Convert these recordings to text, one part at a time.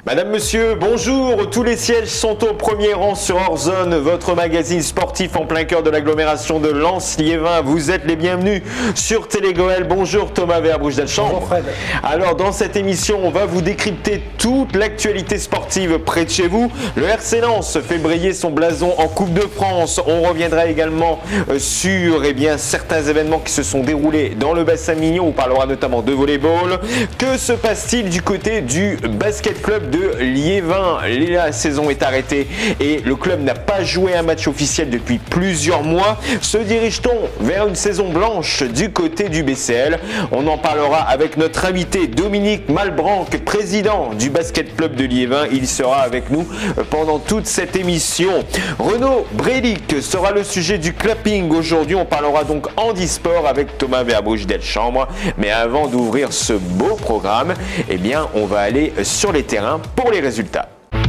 Madame, monsieur, bonjour. Tous les sièges sont au premier rang sur Hors-Zone, votre magazine sportif en plein cœur de l'agglomération de Lens-Liévin. Vous êtes les bienvenus sur Télégoël. Bonjour Thomas Verbrugge-Delchambre. Bonjour Fred. Alors dans cette émission, on va vous décrypter toute l'actualité sportive près de chez vous. Le RC Lens fait briller son blason en Coupe de France. On reviendra également sur certains événements qui se sont déroulés dans le bassin mignon. On parlera notamment de volleyball. Que se passe-t-il du côté du basket club de Liévin? La saison est arrêtée et le club n'a pas joué un match officiel depuis plusieurs mois. Se dirige-t-on vers une saison blanche du côté du BCL? On en parlera avec notre invité Dominique Malbranc, président du basket club de Liévin. Il sera avec nous pendant toute cette émission. Renaud Brélic sera le sujet du clapping. Aujourd'hui, on parlera donc handisport avec Thomas Verbrugge-Delchambre. Mais avant d'ouvrir ce beau programme, eh bien, on va aller sur les terrains pour les résultats.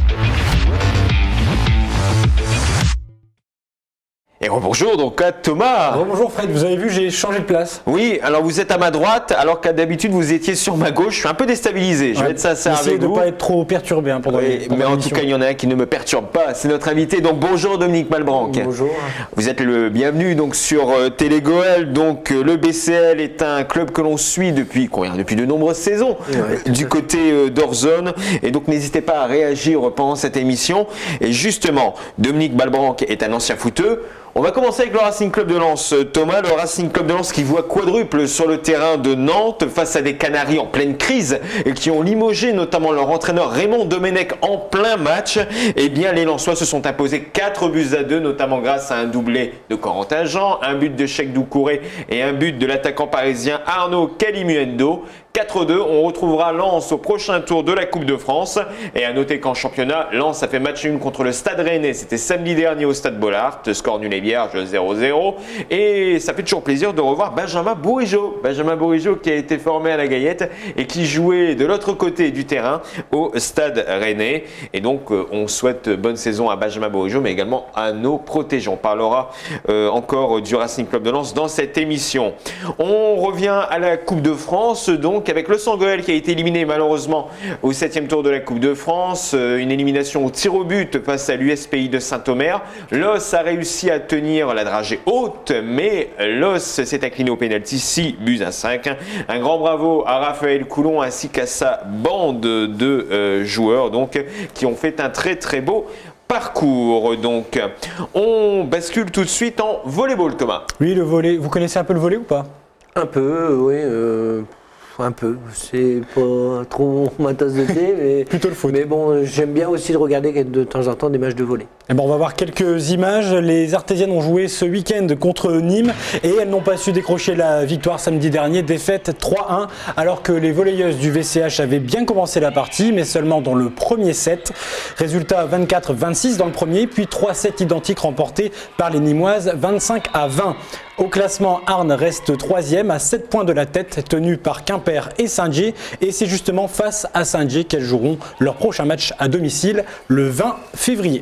Et bonjour donc à Thomas. Bonjour Fred, vous avez vu, j'ai changé de place. Oui, alors vous êtes à ma droite alors qu'à d'habitude vous étiez sur ma gauche. Je suis un peu déstabilisé, je vais être sincère avec vous. Essayez de ne pas être trop perturbé pendant mais en tout cas, il y en a un qui ne me perturbe pas, c'est notre invité. Donc bonjour Dominique Malbranc. Bonjour. Vous êtes le bienvenu donc sur Télégoël. Donc le BCL est un club que l'on suit depuis de nombreuses saisons du côté d'Hors-Zone. Et donc n'hésitez pas à réagir pendant cette émission. Et justement, Dominique Malbranc est un ancien footeux. On va commencer avec le Racing Club de Lens. Thomas, le Racing Club de Lens qui voit quadruple sur le terrain de Nantes face à des Canaries en pleine crise et qui ont limogé notamment leur entraîneur Raymond Domenech en plein match. Eh bien, les Lensois se sont imposés 4-2, notamment grâce à un doublé de Corentin Jean, un but de Cheikh Doucouré et un but de l'attaquant parisien Arnaud Calimuendo. 4-2, on retrouvera Lens au prochain tour de la Coupe de France. Et à noter qu'en championnat, Lens a fait match nul contre le Stade Rennais. C'était samedi dernier au Stade Bollaert. Score nul et vierge 0-0. Et ça fait toujours plaisir de revoir Benjamin Bourigeaud. Benjamin Bourigeaud qui a été formé à la Gaillette et qui jouait de l'autre côté du terrain au Stade Rennais. Et donc, on souhaite bonne saison à Benjamin Bourigeaud, mais également à nos protégés. On parlera encore du Racing Club de Lens dans cette émission. On revient à la Coupe de France, donc, avec le Sangoël qui a été éliminé malheureusement au 7e tour de la Coupe de France. Une élimination au tir au but face à l'USPI de Saint-Omer. L'OS a réussi à tenir la dragée haute, mais l'OS s'est incliné au pénalty 6-5. Un grand bravo à Raphaël Coulon ainsi qu'à sa bande de joueurs donc, qui ont fait un très très beau parcours. Donc, on bascule tout de suite en volleyball, Thomas. Oui, le volley. Vous connaissez un peu le volley ou pas? Un peu, oui. Un peu, c'est pas trop ma tasse de thé, mais plutôt le foot. Mais bon, j'aime bien aussi de regarder de temps en temps des matchs de volley. Et bon, on va voir quelques images. Les Artésiennes ont joué ce week-end contre Nîmes et elles n'ont pas su décrocher la victoire samedi dernier, défaite 3-1, alors que les volleyeuses du VCH avaient bien commencé la partie, mais seulement dans le premier set. Résultat 24-26 dans le premier, puis 3 sets identiques remportés par les Nîmoises, 25-20. Au classement, Arnes reste 3e à 7 points de la tête, tenu par Quimper et Saint-Dié. Et c'est justement face à Saint-Dié qu'elles joueront leur prochain match à domicile le 20 février.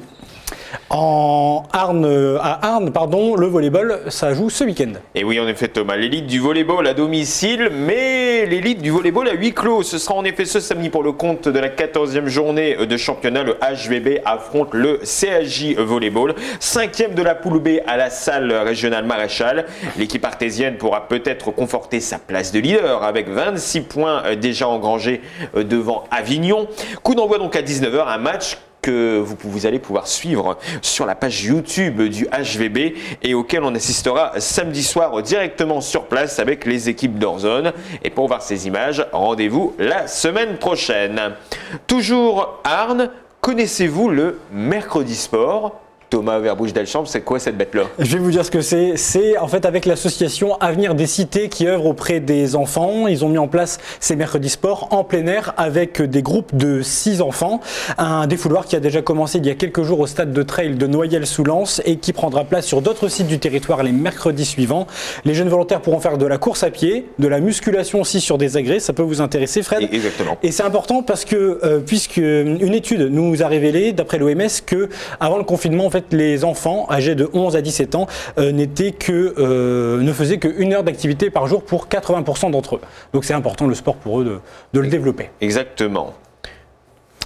À Arnes, le volleyball, ça joue ce week-end. Et oui, en effet, Thomas, l'élite du volleyball à domicile, mais l'élite du volleyball à huis clos. Ce sera en effet ce samedi pour le compte de la 14e journée de championnat. Le HVB affronte le CHJ Volleyball, 5e de la poule B à la salle régionale Maréchal. L'équipe artésienne pourra peut-être conforter sa place de leader avec 26 points déjà engrangés devant Avignon. Coup d'envoi donc à 19h, un match que vous allez pouvoir suivre sur la page YouTube du HVB et auquel on assistera samedi soir directement sur place avec les équipes d'Hors-Zone. Et pour voir ces images, rendez-vous la semaine prochaine. Toujours Arnes, connaissez-vous le Mercredi Sport ? Thomas Verbrugge-Delchambre, c'est quoi cette bête-là? Je vais vous dire ce que c'est. C'est en fait avec l'association Avenir des Cités qui œuvre auprès des enfants. Ils ont mis en place ces mercredis sport en plein air avec des groupes de 6 enfants. Un défouloir qui a déjà commencé il y a quelques jours au stade de trail de Noyelles-sous-Lens et qui prendra place sur d'autres sites du territoire les mercredis suivants. Les jeunes volontaires pourront faire de la course à pied, de la musculation aussi sur des agrès. Ça peut vous intéresser, Fred? Exactement. Et c'est important parce que puisque une étude nous a révélé, d'après l'OMS, que avant le confinement, en fait, les enfants âgés de 11 à 17 ans ne faisaient que 1 heure d'activité par jour pour 80% d'entre eux. Donc c'est important le sport pour eux de le développer. Exactement.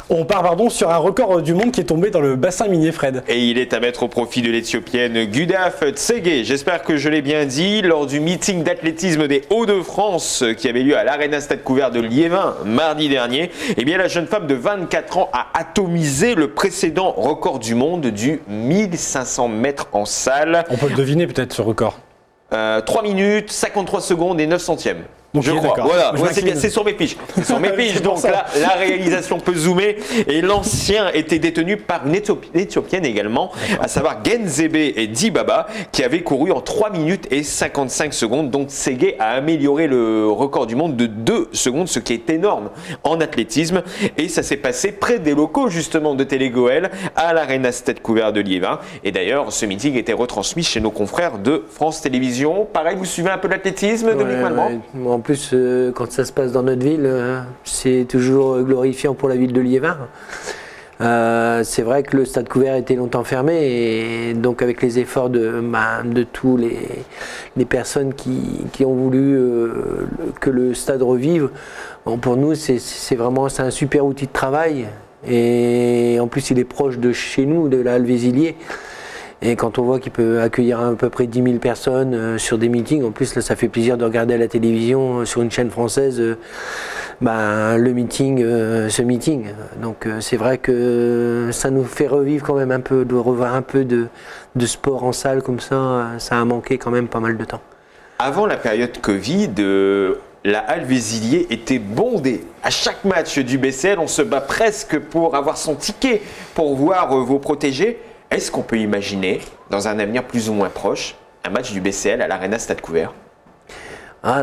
On part sur un record du monde qui est tombé dans le bassin minier, Fred. Et il est à mettre au profit de l'Éthiopienne Gudaf Tsege. J'espère que je l'ai bien dit. Lors du meeting d'athlétisme des Hauts-de-France qui avait lieu à l'Arena Stade Couvert de Liévin mardi dernier, eh bien la jeune femme de 24 ans a atomisé le précédent record du monde du 1500 mètres en salle. On peut le deviner peut-être ce record. 3 minutes, 53 secondes et 9 centièmes. Je Okay, crois. Voilà, ouais, c'est sur mes fiches. C'est sur mes fiches, donc là, la réalisation peut zoomer. Et l'ancien était détenu par une Éthiopienne également, à savoir Genzebe et Dibaba, qui avait couru en 3 minutes et 55 secondes. Donc Tsege a amélioré le record du monde de 2 secondes, ce qui est énorme en athlétisme. Et ça s'est passé près des locaux justement de Télégoël, à l'Arena Stade Couvert de Liévin. Et d'ailleurs, ce meeting était retransmis chez nos confrères de France Télévisions. Pareil, vous suivez un peu l'athlétisme, Dominique Malmont? En plus, quand ça se passe dans notre ville, c'est toujours glorifiant pour la ville de Liévin. C'est vrai que le stade couvert était longtemps fermé et donc avec les efforts de tous les personnes qui ont voulu que le stade revive, pour nous c'est un super outil de travail et en plus il est proche de chez nous, de la Halle-Vézillier. Et quand on voit qu'il peut accueillir à peu près 10 000 personnes sur des meetings, en plus là ça fait plaisir de regarder à la télévision sur une chaîne française le meeting, ce meeting. Donc c'est vrai que ça nous fait revivre quand même un peu, de revoir un peu de sport en salle comme ça a manqué quand même pas mal de temps. Avant la période Covid, la Halle-Vézillier était bondée. À chaque match du BCL, on se bat presque pour avoir son ticket pour voir vos protégés. Est-ce qu'on peut imaginer, dans un avenir plus ou moins proche, un match du BCL à l'Arena Stade Couvert? Ah,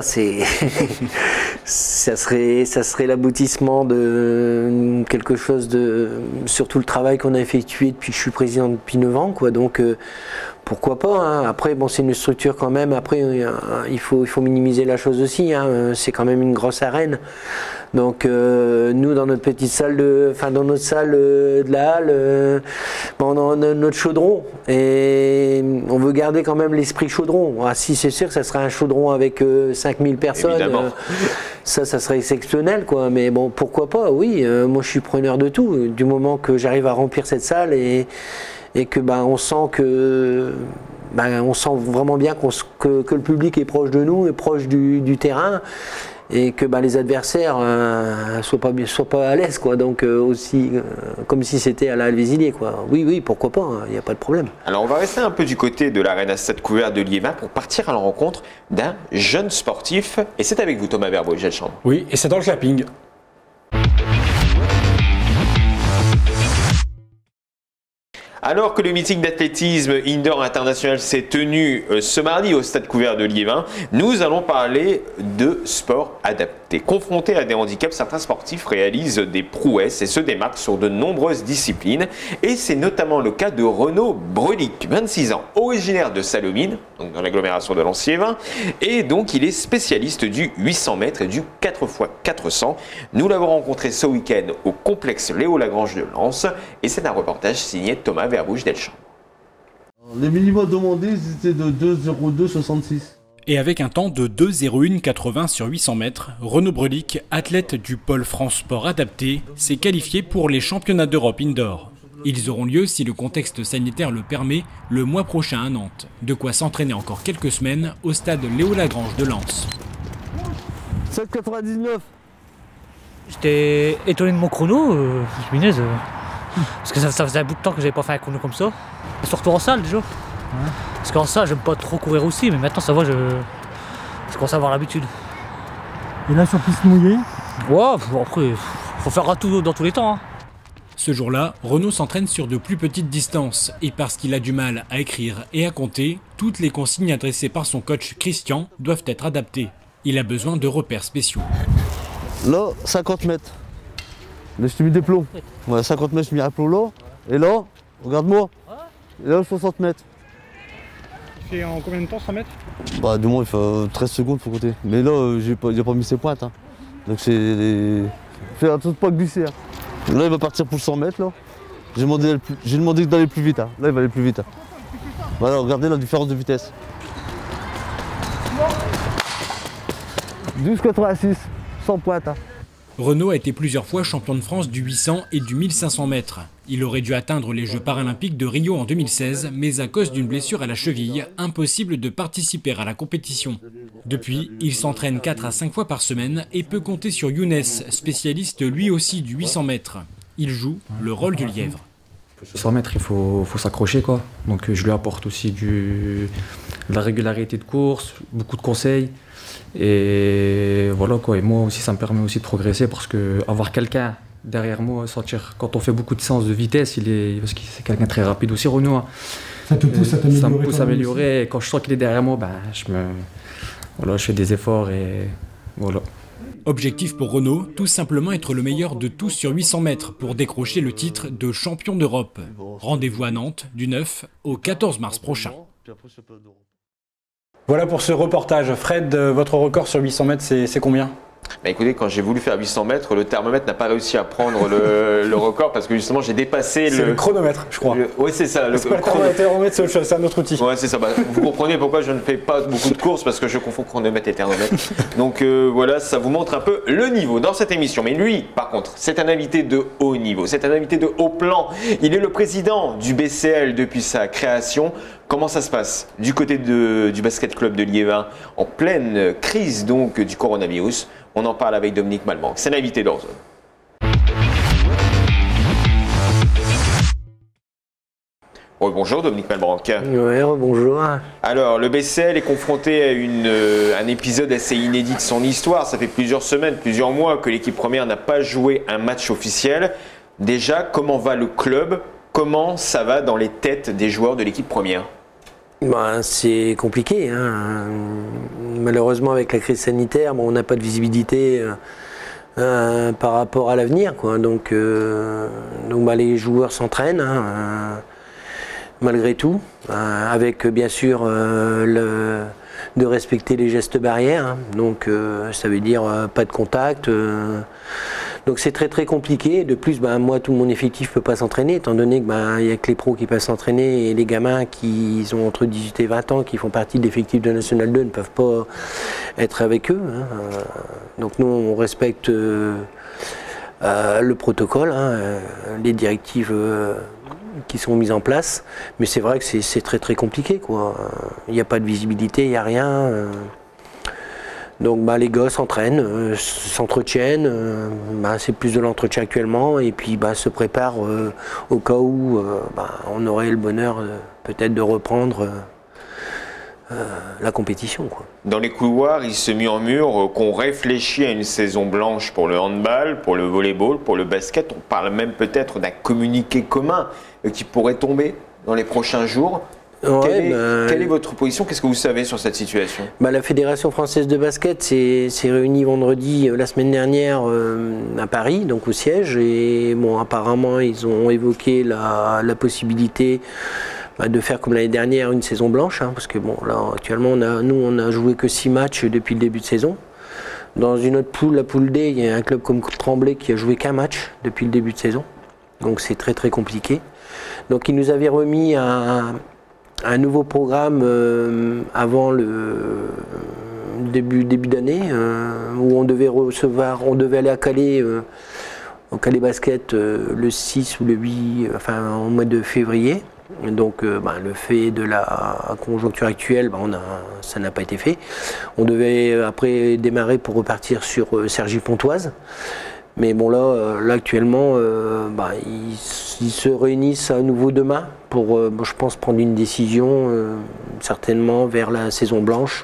ça serait l'aboutissement de quelque chose surtout le travail qu'on a effectué depuis que je suis président depuis 9 ans, quoi. Donc pourquoi pas, hein. Après, bon, c'est une structure quand même. Après, il faut minimiser la chose aussi, hein. C'est quand même une grosse arène. Donc nous, dans notre petite salle dans notre salle de la halle, on a notre chaudron et on veut garder quand même l'esprit chaudron. Ah, si, c'est sûr que ça sera un chaudron avec 5000 personnes. Ça serait exceptionnel, quoi. Mais bon, pourquoi pas, oui. Moi, je suis preneur de tout. Du moment que j'arrive à remplir cette salle et que on sent vraiment bien que le public est proche de nous, est proche du terrain. Et que les adversaires soient pas à l'aise, quoi. Donc aussi comme si c'était à la Halle-Vézillier, quoi. Oui, pourquoi pas, il n'y a pas de problème. Alors on va rester un peu du côté de l'Arena Stade Couvert de Liévin pour partir à la rencontre d'un jeune sportif. Et c'est avec vous, Thomas Verbeau, Gelchambre. Oui, et c'est dans le clapping. Alors que le meeting d'athlétisme indoor international s'est tenu ce mardi au Stade Couvert de Liévin, nous allons parler de sport adapté. Confrontés à des handicaps, certains sportifs réalisent des prouesses et se démarquent sur de nombreuses disciplines. Et c'est notamment le cas de Renaud Breulich, 26 ans, originaire de Salomine, donc dans l'agglomération de Lens-Liévin. Et donc il est spécialiste du 800 mètres et du 4x400. Nous l'avons rencontré ce week-end au complexe Léo Lagrange de Lens. Et c'est un reportage signé Thomas Verbeau-Delchambre. Les minimums demandés étaient de 2,02,66. Et avec un temps de 2,01,80 sur 800 mètres, Renaud Breulich, athlète du pôle France Sport Adapté, s'est qualifié pour les championnats d'Europe indoor. Ils auront lieu, si le contexte sanitaire le permet, le mois prochain à Nantes. De quoi s'entraîner encore quelques semaines au stade Léo Lagrange de Lens. 7,99. J'étais étonné de mon chrono, punaise. Parce que ça faisait un bout de temps que j'avais pas fait un chrono comme ça. Surtout en salle déjà. Parce qu'en salle, j'aime pas trop courir aussi, mais maintenant ça va, je commence à avoir l'habitude. Et là sur piste mouillée? Ouais, après, faut faire à tout dans tous les temps, hein. Ce jour-là, Renaud s'entraîne sur de plus petites distances et parce qu'il a du mal à écrire et à compter, toutes les consignes adressées par son coach Christian doivent être adaptées. Il a besoin de repères spéciaux. Là, 50 mètres. Là, je t'ai mis des plombs. Ouais, 50 mètres, je mets un plomb là. Et là, regarde-moi. Et là, 60 mètres. Tu fais en combien de temps 100 mètres? Bah, du moins, il faut 13 secondes, faut compter. Mais là, il n'a pas mis ses pointes, hein. Donc, c'est. Fais attention de pas glisser, hein. Là, il va partir pour 100 mètres, là. J'ai demandé d'aller plus vite, hein. Là, il va aller plus vite, hein. Voilà, regardez la différence de vitesse. 12,86, 100 pointes, hein. Renaud a été plusieurs fois champion de France du 800 et du 1500 mètres. Il aurait dû atteindre les Jeux paralympiques de Rio en 2016, mais à cause d'une blessure à la cheville, impossible de participer à la compétition. Depuis, il s'entraîne 4 à 5 fois par semaine et peut compter sur Younes, spécialiste lui aussi du 800 mètres. Il joue le rôle du lièvre. 100 mètres, il faut s'accrocher, quoi. Donc je lui apporte aussi de la régularité de course, beaucoup de conseils. Et voilà, quoi. Et moi aussi, ça me permet aussi de progresser parce que avoir quelqu'un derrière moi, sentir quand on fait beaucoup de séances de vitesse, parce que c'est quelqu'un très rapide aussi, Renaud. Ça te pousse à t'améliorer. Ça me pousse à améliorer. Et quand je sens qu'il est derrière moi, ben, je fais des efforts et voilà. Objectif pour Renaud, tout simplement être le meilleur de tous sur 800 mètres pour décrocher le titre de champion d'Europe. Rendez-vous à Nantes du 9 au 14 mars prochain. Voilà pour ce reportage. Fred, votre record sur 800 mètres, c'est combien ? Bah écoutez, quand j'ai voulu faire 800 mètres, le thermomètre n'a pas réussi à prendre le record parce que justement j'ai dépassé le chronomètre, je crois. Oui, c'est ça. Le thermomètre, c'est autre chose, c'est un autre outil. Ouais, c'est ça. Bah, vous comprenez pourquoi je ne fais pas beaucoup de courses parce que je confonds chronomètre et thermomètre. Donc voilà, ça vous montre un peu le niveau dans cette émission. Mais lui, par contre, c'est un invité de haut niveau, c'est un invité de haut plan. Il est le président du BCL depuis sa création. Comment ça se passe du côté du basket club de Liévin en pleine crise donc du coronavirus? On en parle avec Dominique Malbanc. C'est l'invité d'Orzone. Oh, bonjour Dominique Malbanc. Oui, bonjour. Alors, le BCL est confronté à un épisode assez inédit de son histoire. Ça fait plusieurs semaines, plusieurs mois que l'équipe première n'a pas joué un match officiel. Déjà, comment va le club? Comment ça va dans les têtes des joueurs de l'équipe première? C'est compliqué. Hein. Malheureusement, avec la crise sanitaire, on n'a pas de visibilité par rapport à l'avenir. Donc les joueurs s'entraînent, malgré tout, avec bien sûr de respecter les gestes barrières. Donc ça veut dire pas de contact. Donc c'est très très compliqué. De plus, moi, tout mon effectif ne peut pas s'entraîner, étant donné qu'il n'y a que les pros qui peuvent s'entraîner et les gamins qui ont entre 18 et 20 ans, qui font partie de l'effectif de National 2, ne peuvent pas être avec eux. Donc nous, on respecte le protocole, les directives qui sont mises en place. Mais c'est vrai que c'est très très compliqué, quoi. Il n'y a pas de visibilité, il n'y a rien. Donc les gosses s'entraînent, s'entretiennent, c'est plus de l'entretien actuellement et puis se préparent au cas où on aurait le bonheur peut-être de reprendre la compétition, quoi. Dans les couloirs, il se murmure qu'on réfléchit à une saison blanche pour le handball, pour le volleyball, pour le basket. On parle même peut-être d'un communiqué commun qui pourrait tomber dans les prochains jours. Quelle est votre position? Qu'est-ce que vous savez sur cette situation? La Fédération française de basket s'est réunie vendredi la semaine dernière à Paris, donc au siège. Et apparemment, ils ont évoqué la possibilité de faire comme l'année dernière une saison blanche. Parce que là, actuellement, on a joué que 6 matchs depuis le début de saison. Dans une autre poule, la poule D, il y a un club comme Tremblay qui a joué qu'un match depuis le début de saison. Donc c'est très très compliqué. Donc ils nous avaient remis un nouveau programme avant le début d'année où on devait aller à Calais, au Calais Basket le 6 ou le 8, au mois de février. Donc le fait de la conjoncture actuelle, ça n'a pas été fait. On devait après démarrer pour repartir sur Cergy-Pontoise. Mais là actuellement, ils se réunissent à nouveau demain pour, je pense, prendre une décision certainement vers la saison blanche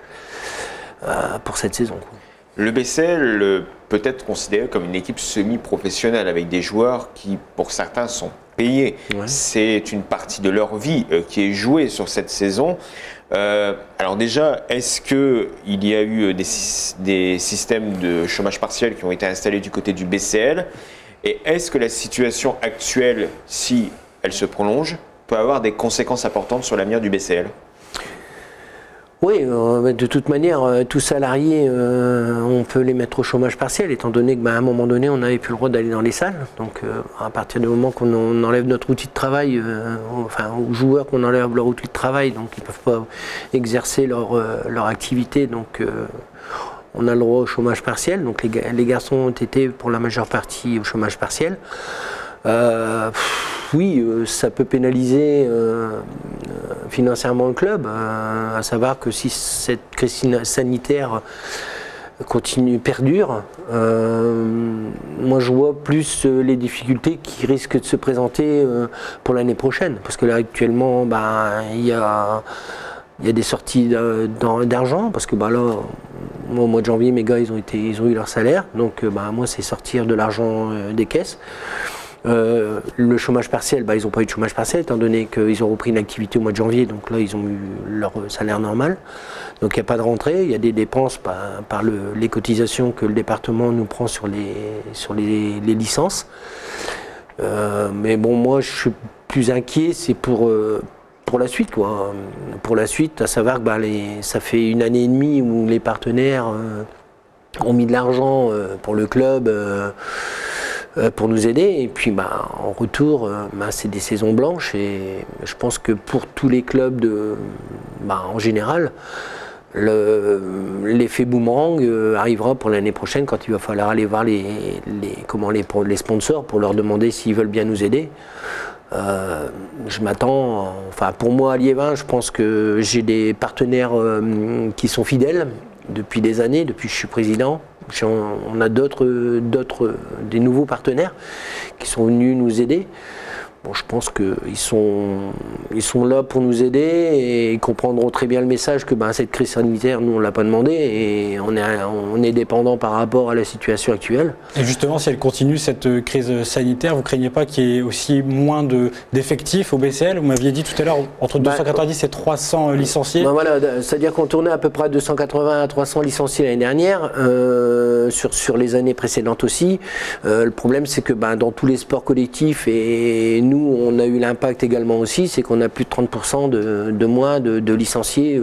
pour cette saison. Le BCL peut être considéré comme une équipe semi-professionnelle avec des joueurs qui, pour certains, sont payés. Ouais. C'est une partie de leur vie qui est jouée sur cette saison. Alors déjà, est-ce qu'il y a eu des systèmes de chômage partiel qui ont été installés du côté du BCL? Et est-ce que la situation actuelle, si elle se prolonge, peut avoir des conséquences importantes sur l'avenir du BCL? Oui, de toute manière, tous salariés, on peut les mettre au chômage partiel, étant donné qu'à un moment donné, on n'avait plus le droit d'aller dans les salles. Donc, à partir du moment qu'on enlève notre outil de travail, aux joueurs qu'on enlève leur outil de travail, donc ils ne peuvent pas exercer leur activité. Donc, on a le droit au chômage partiel. Donc les garçons ont été pour la majeure partie au chômage partiel. Oui, ça peut pénaliser financièrement le club, à savoir que si cette crise sanitaire perdure, moi je vois plus les difficultés qui risquent de se présenter pour l'année prochaine. Parce que là actuellement, il y a des sorties d'argent, parce que là, moi, au mois de janvier, mes gars ils ont eu leur salaire, donc moi c'est sortir de l'argent des caisses. Le chômage partiel, ils n'ont pas eu de chômage partiel étant donné qu'ils ont repris une activité au mois de janvier, donc là ils ont eu leur salaire normal. Donc il n'y a pas de rentrée, il y a des dépenses par les cotisations que le département nous prend sur les licences. Mais bon, moi je suis plus inquiet, c'est pour la suite, quoi. Pour la suite, à savoir que ça fait 1 année et demie où les partenaires ont mis de l'argent pour le club. Pour nous aider, et puis en retour c'est des saisons blanches, et je pense que pour tous les clubs en général l'effet boomerang arrivera pour l'année prochaine, quand il va falloir aller voir les sponsors pour leur demander s'ils veulent bien nous aider. Je m'attends, pour moi à Liévin, je pense que j'ai des partenaires qui sont fidèles depuis des années, depuis que je suis président. On a des nouveaux partenaires qui sont venus nous aider. Bon, je pense qu'ils sont là pour nous aider, et ils comprendront très bien le message que cette crise sanitaire, nous on ne l'a pas demandé, et on est dépendant par rapport à la situation actuelle. Et justement, si elle continue cette crise sanitaire, vous ne craignez pas qu'il y ait aussi moins d'effectifs au BCL? Vous m'aviez dit tout à l'heure entre 290 et 300 licenciés. Voilà, c'est-à-dire qu'on tournait à peu près à 280 à 300 licenciés l'année dernière, sur les années précédentes aussi. Le problème, c'est que dans tous les sports collectifs, et nous on a eu l'impact également aussi, c'est qu'on a plus de 30% de moins de licenciés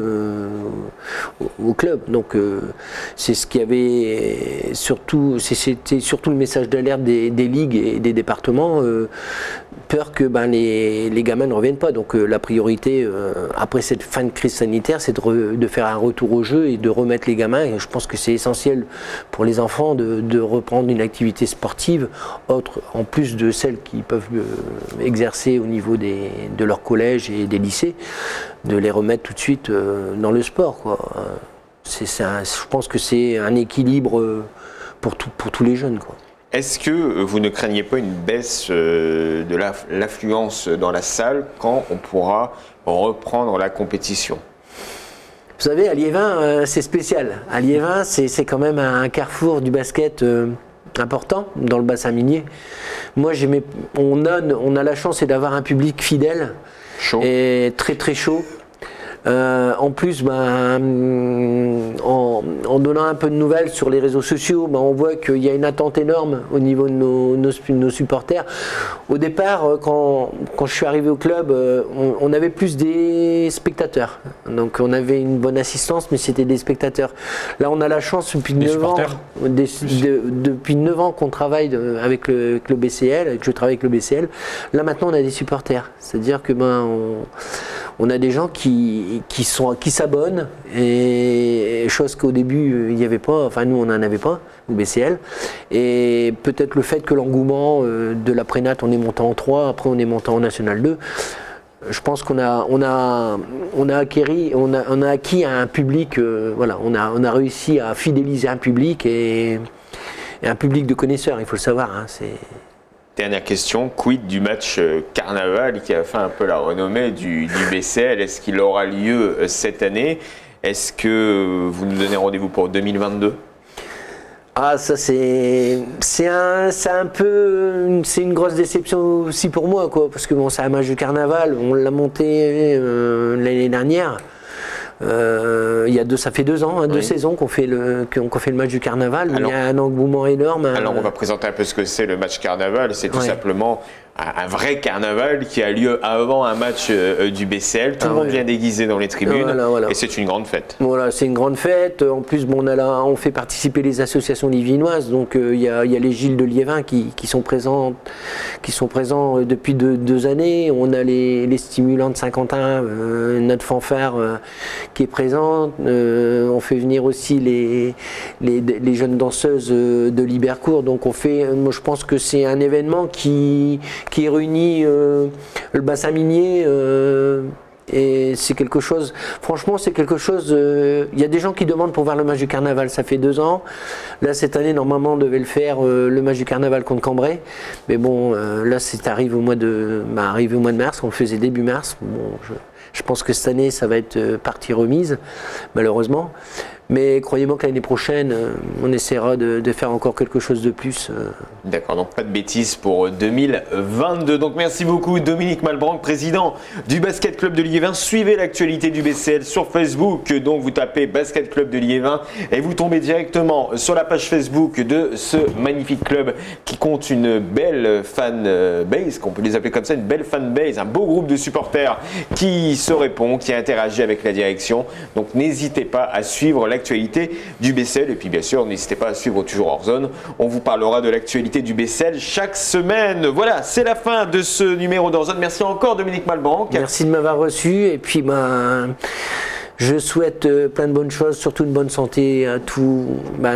au club. Donc c'est ce qui avait c'était surtout le message d'alerte des ligues et des départements, peur que les gamins ne reviennent pas. Donc la priorité après cette fin de crise sanitaire, c'est de faire un retour au jeu et de remettre les gamins. Et je pense que c'est essentiel pour les enfants de reprendre une activité sportive autre, en plus de celles qui peuvent exercer au niveau de leur collège et des lycées, de les remettre tout de suite dans le sport, quoi. Je pense que c'est un équilibre pour tous les jeunes, quoi. Est-ce que vous ne craignez pas une baisse de l'affluence dans la salle quand on pourra reprendre la compétition? Vous savez, à Liévin, c'est spécial. À Liévin, c'est quand même un carrefour du basket important dans le bassin minier. Moi, on a la chance d'avoir un public fidèle, chaud, et très très chaud. En plus, en donnant un peu de nouvelles sur les réseaux sociaux, on voit qu'il y a une attente énorme au niveau de nos supporters. Au départ, quand je suis arrivé au club, on avait plus des spectateurs. Donc on avait une bonne assistance, mais c'était des spectateurs. Là, on a la chance depuis 9 ans qu'on travaille avec le BCL, que je travaille avec le BCL. Là, maintenant, on a des supporters. C'est-à-dire que on a des gens qui s'abonnent, et chose qu'au début il n'y avait pas, nous on n'en avait pas au BCL, et peut-être le fait que l'engouement de la Prénat, on est monté en 3, après on est monté en National 2, je pense qu'on a acquis un public, on a réussi à fidéliser un public, et un public de connaisseurs, il faut le savoir, Dernière question, quid du match Carnaval qui a fait un peu la renommée du BCL? Est-ce qu'il aura lieu cette année? Est-ce que vous nous donnez rendez-vous pour 2022? Ah, ça c'est une grosse déception aussi pour moi, quoi, parce que c'est un match de Carnaval, on l'a monté l'année dernière. Ça fait 2 ans, 2 saisons qu'on fait le match du Carnaval. Alors, il y a un engouement énorme. Alors on va présenter un peu ce que c'est le match Carnaval. C'est tout simplement un vrai carnaval qui a lieu avant un match du BCL. Tout le monde vient déguisé dans les tribunes et c'est une grande fête. Voilà, c'est une grande fête. En plus, bon, on fait participer les associations livinoises. Donc, il y a les Gilles de Liévin qui sont présents depuis deux années. On a les stimulants de Saint-Quentin, notre fanfare qui est présente. On fait venir aussi les jeunes danseuses de Libercourt. Donc, moi, je pense que c'est un événement qui réunit le bassin minier et c'est quelque chose, franchement c'est quelque chose, il y a des gens qui demandent pour voir le match du carnaval, ça fait 2 ans, là cette année normalement on devait le faire, le match du carnaval contre Cambrai, mais bon là c'est arrivé au mois de mars, on le faisait début mars, bon, je pense que cette année ça va être partie remise malheureusement. Mais croyez-moi que l'année prochaine, on essaiera de faire encore quelque chose de plus. D'accord, donc pas de bêtises pour 2022. Donc merci beaucoup Dominique Malbranck, président du Basket Club de Liévin. Suivez l'actualité du BCL sur Facebook. Donc vous tapez Basket Club de Liévin et vous tombez directement sur la page Facebook de ce magnifique club qui compte une belle fan base, qu'on peut les appeler comme ça, une belle fan base, un beau groupe de supporters qui se répond, qui interagit avec la direction. Donc n'hésitez pas à suivre l'actualité du BCL et puis bien sûr n'hésitez pas à suivre toujours hors zone, on vous parlera de l'actualité du BCL chaque semaine. Voilà, c'est la fin de ce numéro d'hors zone. Merci encore Dominique Malbranck. Merci de m'avoir reçu et puis je souhaite plein de bonnes choses, surtout une bonne santé à tous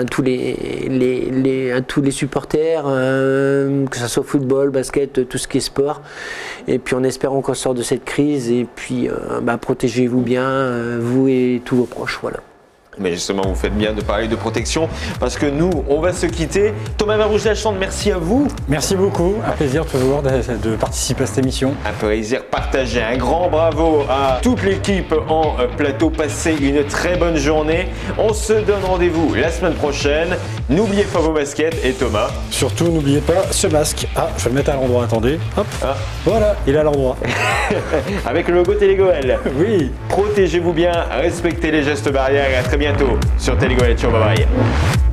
les supporters, que ce soit football, basket, tout ce qui est sport. Et puis en espérant qu'on sort de cette crise et puis protégez-vous bien, vous et tous vos proches. Voilà. Mais justement, vous faites bien de parler de protection parce que nous, on va se quitter. Thomas Marouche-Lachande, merci à vous. Merci beaucoup, un plaisir toujours de participer à cette émission. Un plaisir partagé, un grand bravo à toute l'équipe en plateau. Passez une très bonne journée. On se donne rendez-vous la semaine prochaine. N'oubliez pas vos baskets et Thomas. Surtout, n'oubliez pas ce masque. Ah, je vais le mettre à l'endroit, attendez. Hop, voilà, il est à l'endroit. Avec le logo Télégoël. Oui. Protégez-vous bien, respectez les gestes barrières et à très bientôt sur Télégoël. Bye bye.